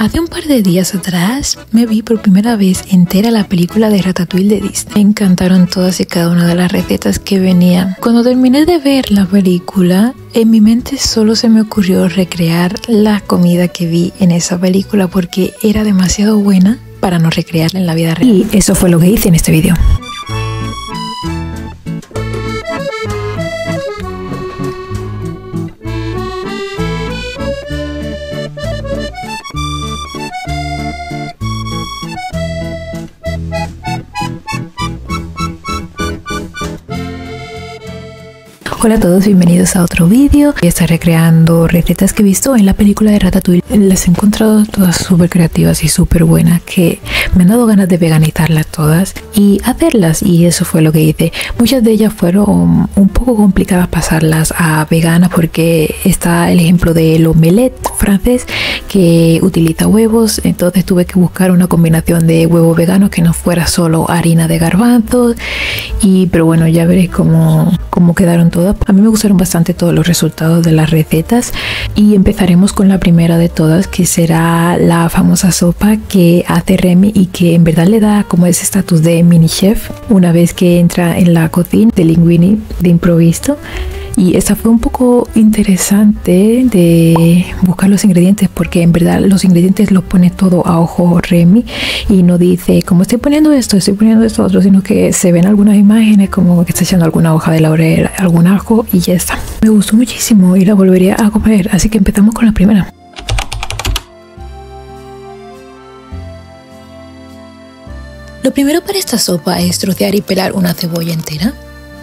Hace un par de días atrás me vi por primera vez entera la película de Ratatouille de Disney. Me encantaron todas y cada una de las recetas que venían. Cuando terminé de ver la película, en mi mente solo se me ocurrió recrear la comida que vi en esa película porque era demasiado buena para no recrearla en la vida real. Y eso fue lo que hice en este vídeo. Hola a todos, bienvenidos a otro vídeo. Voy a estar recreando recetas que he visto en la película de Ratatouille. Las he encontrado todas súper creativas y súper buenas que me han dado ganas de veganizarlas todas y hacerlas, y eso fue lo que hice. Muchas de ellas fueron un poco complicadas pasarlas a veganas porque está el ejemplo del omelette francés que utiliza huevos, entonces tuve que buscar una combinación de huevos veganos que no fuera solo harina de garbanzos, pero bueno, ya veréis cómo quedaron todas. A mí me gustaron bastante todos los resultados de las recetas y empezaremos con la primera de todas, que será la famosa sopa que hace Remy y que en verdad le da como ese estatus de mini chef una vez que entra en la cocina de Linguini de improviso. Y esta fue un poco interesante de buscar los ingredientes porque en verdad los ingredientes los pone todo a ojo Remy y no dice como estoy poniendo esto otro, sino que se ven algunas imágenes como que está echando alguna hoja de laurel, algún ajo y ya está. Me gustó muchísimo y la volvería a comer, así que empezamos con la primera. Lo primero para esta sopa es trocear y pelar una cebolla entera.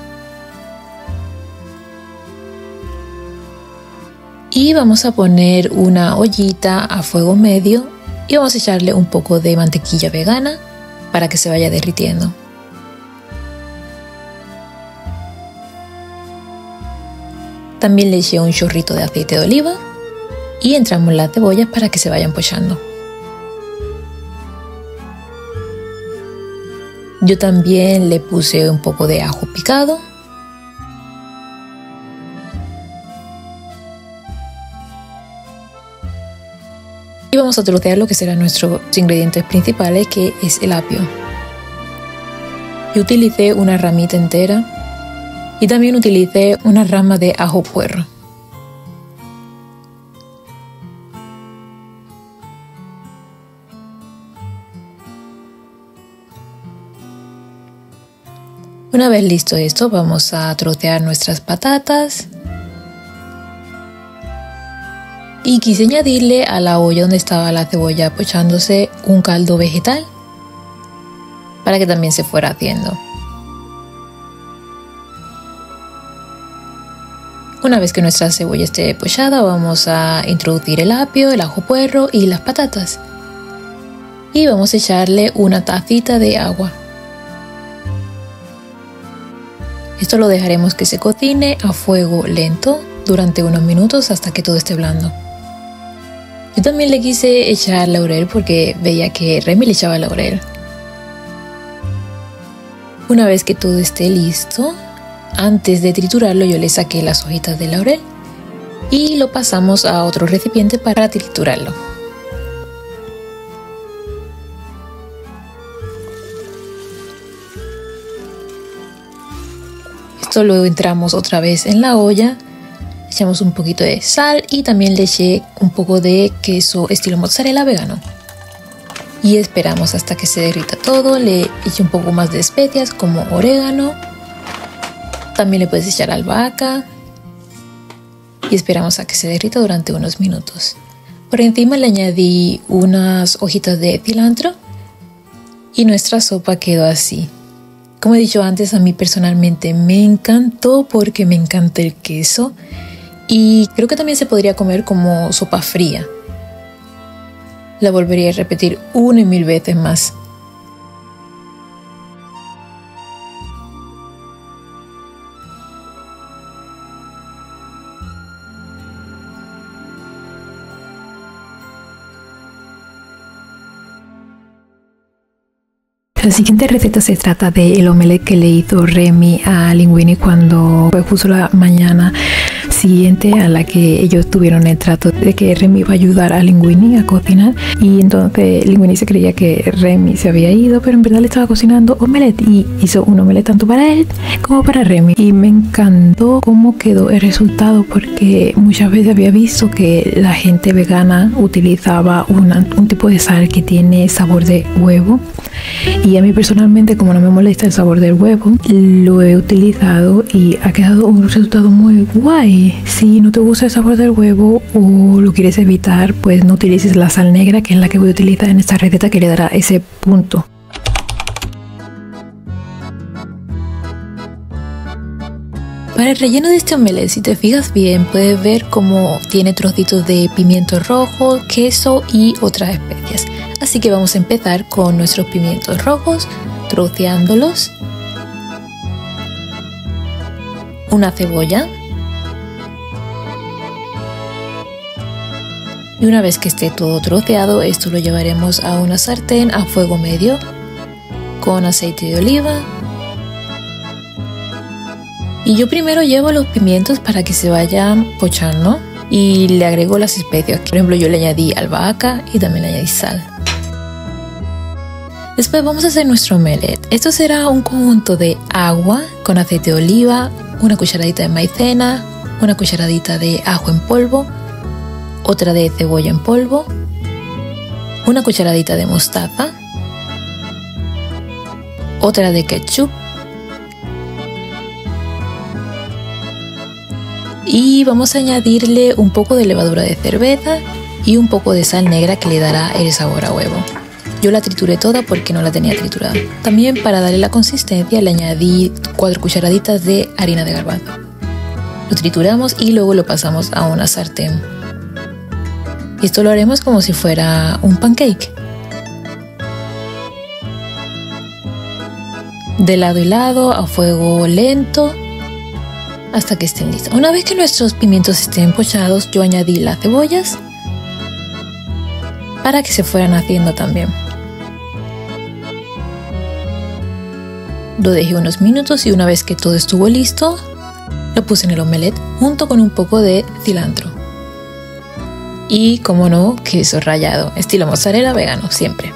Y vamos a poner una ollita a fuego medio y vamos a echarle un poco de mantequilla vegana para que se vaya derritiendo. También le eché un chorrito de aceite de oliva y entramos las cebollas para que se vayan pochando. Yo también le puse un poco de ajo picado. Y vamos a trocear lo que serán nuestros ingredientes principales, que es el apio. Yo utilicé una ramita entera y también utilicé una rama de ajo puerro. Una vez listo esto, vamos a trocear nuestras patatas. Y quise añadirle a la olla donde estaba la cebolla pochándose un caldo vegetal para que también se fuera haciendo. Una vez que nuestra cebolla esté pochada, vamos a introducir el apio, el ajo puerro y las patatas. Y vamos a echarle una tacita de agua. Esto lo dejaremos que se cocine a fuego lento durante unos minutos hasta que todo esté blando. Yo también le quise echar laurel porque veía que Remy le echaba laurel. Una vez que todo esté listo, antes de triturarlo yo le saqué las hojitas de laurel y lo pasamos a otro recipiente para triturarlo. Esto lo entramos otra vez en la olla. Echamos un poquito de sal y también le eché un poco de queso estilo mozzarella vegano. Y esperamos hasta que se derrita todo. Le eché un poco más de especias como orégano. También le puedes echar albahaca. Y esperamos a que se derrita durante unos minutos. Por encima le añadí unas hojitas de cilantro. Y nuestra sopa quedó así. Como he dicho antes, a mí personalmente me encantó porque me encanta el queso. Y creo que también se podría comer como sopa fría. La volvería a repetir 1 y 1000 veces más. La siguiente receta se trata del omelette que le hizo Remy a Linguini cuando fue justo la mañana. siguiente a la que ellos tuvieron el trato de que Remy iba a ayudar a Linguini a cocinar, y entonces Linguini se creía que Remy se había ido, pero en verdad le estaba cocinando omelette y hizo un omelette tanto para él como para Remy. Y me encantó cómo quedó el resultado, porque muchas veces había visto que la gente vegana utilizaba un tipo de sal que tiene sabor de huevo, y a mí personalmente, como no me molesta el sabor del huevo, lo he utilizado y ha quedado un resultado muy guay. Si no te gusta el sabor del huevo o lo quieres evitar, pues no utilices la sal negra, que es la que voy a utilizar en esta receta, que le dará ese punto. Para el relleno de este omelette, si te fijas bien, puedes ver cómo tiene trocitos de pimiento rojo, queso y otras especias. Así que vamos a empezar con nuestros pimientos rojos, troceándolos. Una cebolla. Y una vez que esté todo troceado, esto lo llevaremos a una sartén a fuego medio con aceite de oliva. Y yo primero llevo los pimientos para que se vayan pochando y le agrego las especias. Por ejemplo, yo le añadí albahaca y también le añadí sal. Después vamos a hacer nuestro omelette. Esto será un conjunto de agua con aceite de oliva, una cucharadita de maicena, una cucharadita de ajo en polvo, otra de cebolla en polvo, una cucharadita de mostaza, otra de ketchup y vamos a añadirle un poco de levadura de cerveza y un poco de sal negra que le dará el sabor a huevo. Yo la trituré toda porque no la tenía triturada. También, para darle la consistencia, le añadí 4 cucharaditas de harina de garbanzo. Lo trituramos y luego lo pasamos a una sartén. Y esto lo haremos como si fuera un pancake. De lado y lado, a fuego lento, hasta que estén listos. Una vez que nuestros pimientos estén pochados, yo añadí las cebollas para que se fueran haciendo también. Lo dejé unos minutos y una vez que todo estuvo listo, lo puse en el omelette junto con un poco de cilantro. Y, como no, queso rallado, estilo mozzarella vegano, siempre.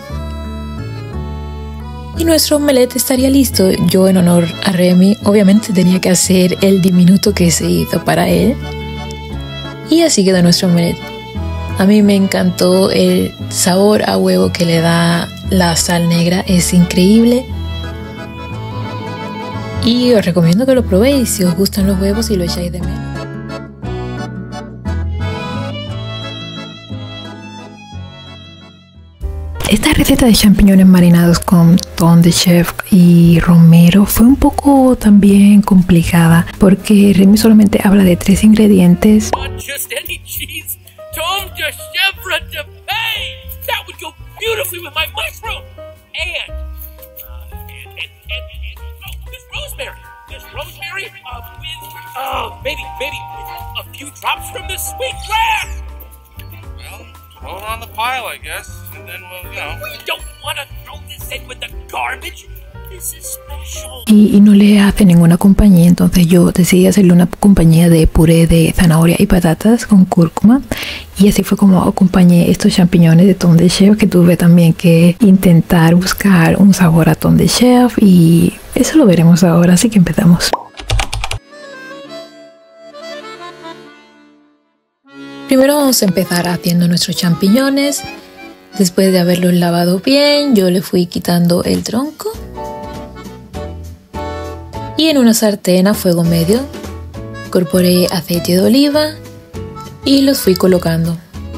Y nuestro omelette estaría listo. Yo, en honor a Remy, obviamente tenía que hacer el diminuto que se hizo para él. Y así quedó nuestro omelette. A mí me encantó el sabor a huevo que le da la sal negra, es increíble. Y os recomiendo que lo probéis si os gustan los huevos y lo echáis de menos. Esta receta de champiñones marinados con Tom the Chef y romero fue un poco también complicada, porque Remy solamente habla de 3 ingredientes. Not just any cheese. Tom the Chef recipe. That would go beautifully with my mushroom. And this rosemary. This rosemary with maybe a few drops from the sweet grass. Well, throw it on the pile, I guess, and then we'll, We don't want to throw this in with the garbage. This is special. Y no le hace ninguna compañía, entonces yo decidí hacerle una compañía de puré de zanahoria y patatas con cúrcuma, y así fue como acompañé estos champiñones de Tom the Chef, que tuve también que intentar buscar un sabor a Tom the Chef, y eso lo veremos ahora, así que empezamos. Primero vamos a empezar haciendo nuestros champiñones. Después de haberlos lavado bien, yo le fui quitando el tronco. Y en una sartén a fuego medio, incorporé aceite de oliva y los fui colocando.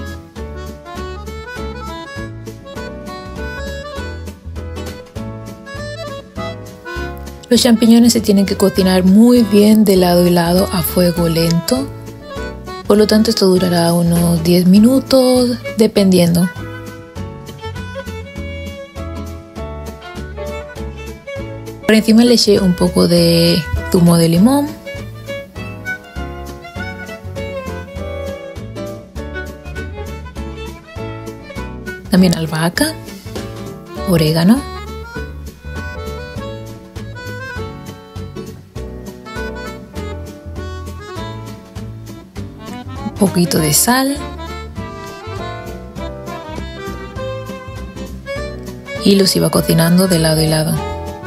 Los champiñones se tienen que cocinar muy bien de lado y lado a fuego lento. Por lo tanto, esto durará unos 10 minutos, dependiendo. Por encima le eché un poco de zumo de limón. También albahaca, orégano. poquito de sal y los iba cocinando de lado y lado.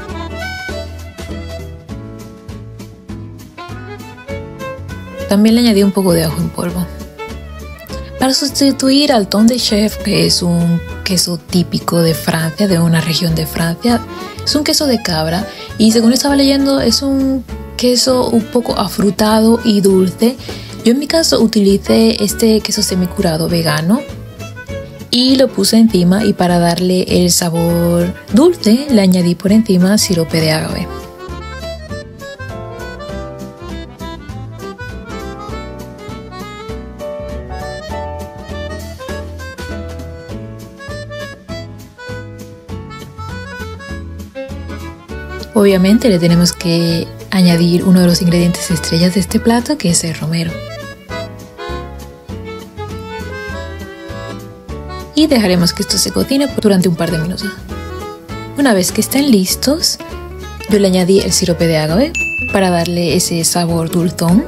También le añadí un poco de ajo en polvo. Para sustituir al Tom de Chef, que es un queso típico de Francia, de una región de Francia, es un queso de cabra y según estaba leyendo es un queso un poco afrutado y dulce. Yo en mi caso utilicé este queso semicurado vegano y lo puse encima, y para darle el sabor dulce le añadí por encima sirope de agave. Obviamente le tenemos que añadir uno de los ingredientes estrellas de este plato, que es el romero. Y dejaremos que esto se cocine durante un par de minutos. Una vez que estén listos, yo le añadí el sirope de agave para darle ese sabor dulzón.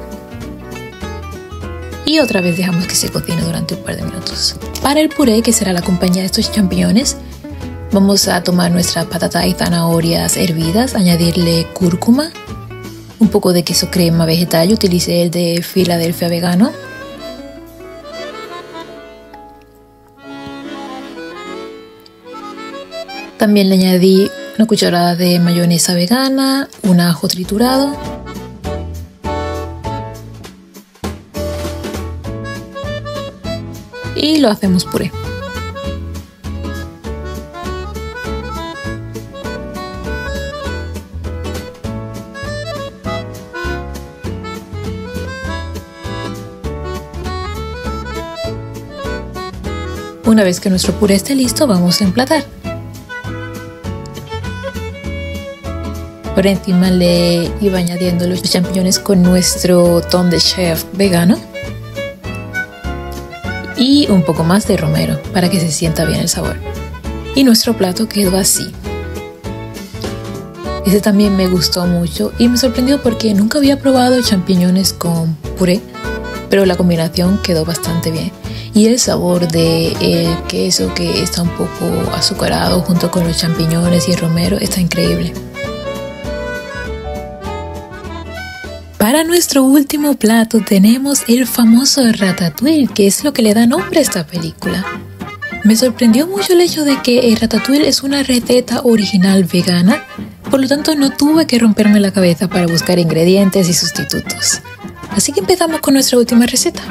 Y otra vez dejamos que se cocine durante un par de minutos. Para el puré, que será la compañía de estos champiñones, vamos a tomar nuestras patatas y zanahorias hervidas, añadirle cúrcuma, un poco de queso crema vegetal, yo utilicé el de Filadelfia vegano, también le añadí una cucharada de mayonesa vegana, un ajo triturado y lo hacemos puré. Una vez que nuestro puré esté listo, vamos a emplatar. Por encima le iba añadiendo los champiñones con nuestro Tom de Chef vegano y un poco más de romero para que se sienta bien el sabor. Y nuestro plato quedó así. Este también me gustó mucho y me sorprendió porque nunca había probado champiñones con puré, pero la combinación quedó bastante bien. Y el sabor del queso, que está un poco azucarado junto con los champiñones y el romero, está increíble. Para nuestro último plato tenemos el famoso ratatouille, que es lo que le da nombre a esta película. Me sorprendió mucho el hecho de que el ratatouille es una receta original vegana, por lo tanto no tuve que romperme la cabeza para buscar ingredientes y sustitutos. Así que empezamos con nuestra última receta.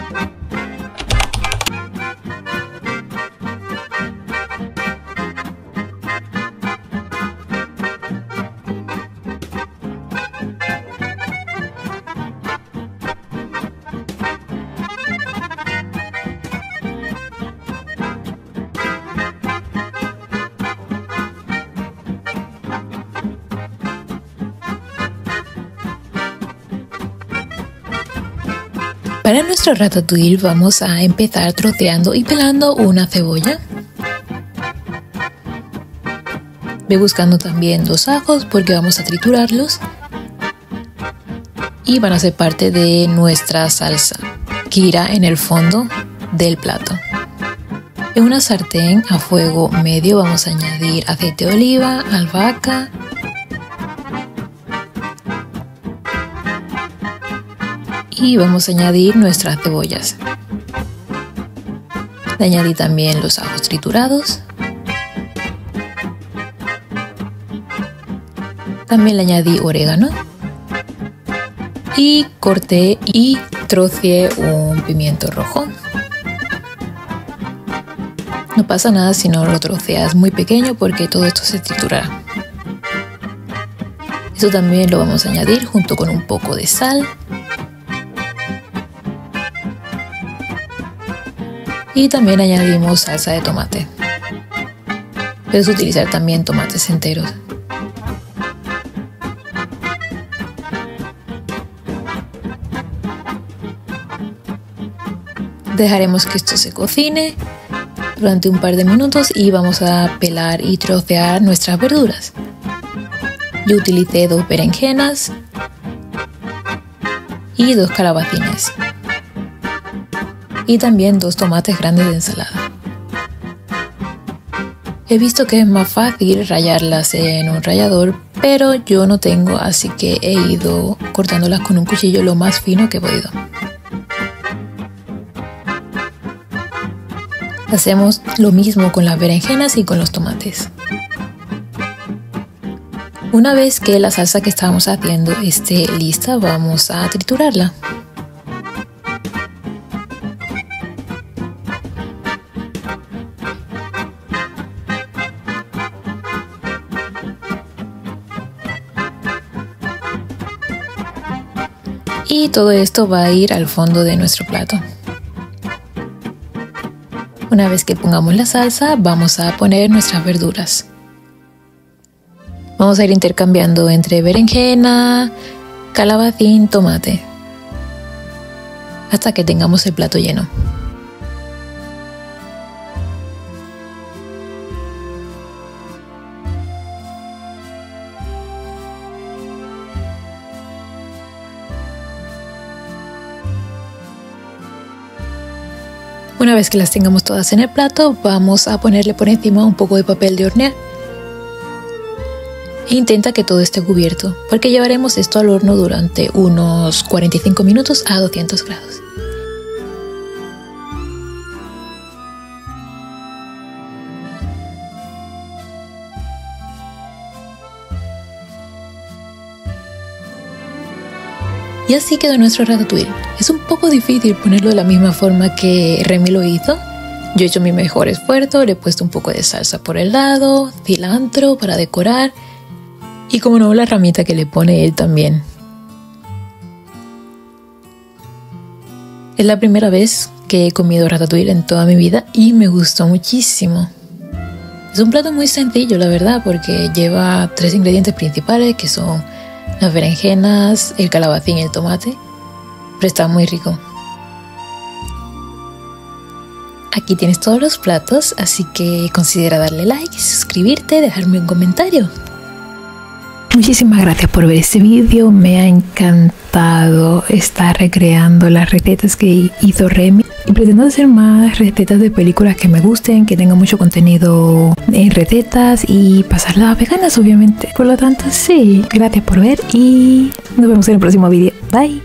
Para nuestro ratatouille vamos a empezar troceando y pelando una cebolla. Ve buscando también 2 ajos porque vamos a triturarlos y van a ser parte de nuestra salsa que irá en el fondo del plato. En una sartén a fuego medio vamos a añadir aceite de oliva, albahaca, y vamos a añadir nuestras cebollas. Le añadí también los ajos triturados. También le añadí orégano. Y corté y troceé un pimiento rojo. No pasa nada si no lo troceas muy pequeño porque todo esto se triturará. Esto también lo vamos a añadir junto con un poco de sal. Y también añadimos salsa de tomate. Puedes utilizar también tomates enteros. Dejaremos que esto se cocine durante un par de minutos y vamos a pelar y trocear nuestras verduras. Yo utilicé 2 berenjenas y 2 calabacines. y también 2 tomates grandes de ensalada. He visto que es más fácil rallarlas en un rallador, pero yo no tengo, así que he ido cortándolas con un cuchillo lo más fino que he podido. Hacemos lo mismo con las berenjenas y con los tomates. Una vez que la salsa que estábamos haciendo esté lista, vamos a triturarla. Y todo esto va a ir al fondo de nuestro plato. Una vez que pongamos la salsa, vamos a poner nuestras verduras. Vamos a ir intercambiando entre berenjena, calabacín, tomate, hasta que tengamos el plato lleno. Una vez que las tengamos todas en el plato, vamos a ponerle por encima un poco de papel de hornear. E intenta que todo esté cubierto, porque llevaremos esto al horno durante unos 45 minutos a 200 grados. Y así quedó nuestro ratatouille. Es un poco difícil ponerlo de la misma forma que Remy lo hizo. Yo he hecho mi mejor esfuerzo, le he puesto un poco de salsa por el lado, cilantro para decorar y como no, la ramita que le pone él también. Es la primera vez que he comido ratatouille en toda mi vida y me gustó muchísimo. Es un plato muy sencillo, la verdad, porque lleva 3 ingredientes principales que son las berenjenas, el calabacín y el tomate, pero está muy rico. Aquí tienes todos los platos, así que considera darle like, suscribirte, dejarme un comentario. Muchísimas gracias por ver este vídeo, me ha encantado estar recreando las recetas que hizo Remy. Y pretendo hacer más recetas de películas que me gusten, que tengan mucho contenido en recetas y pasarlas veganas, obviamente. Por lo tanto, sí, gracias por ver y nos vemos en el próximo vídeo. Bye.